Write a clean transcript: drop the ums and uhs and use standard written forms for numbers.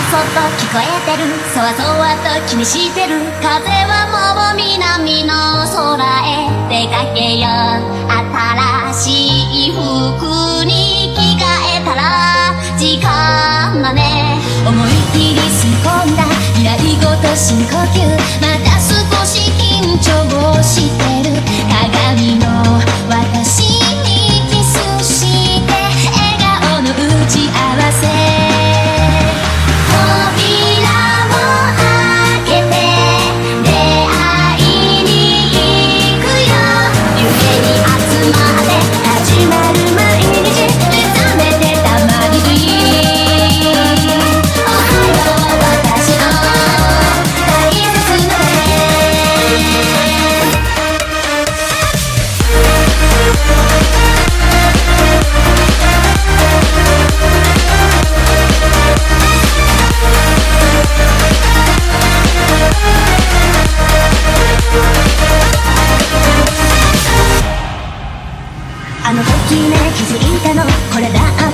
そっと聞こえてる、そわそわと気にしてる。風はもう南の空へ出かけよう。新しい服に着替えたら時間だね。思い切り吸い込んだ未来ごと深呼吸。また少し緊張してる。鏡の私にキスして笑顔の打ち合わせ。あの時ね気づいたの、これだ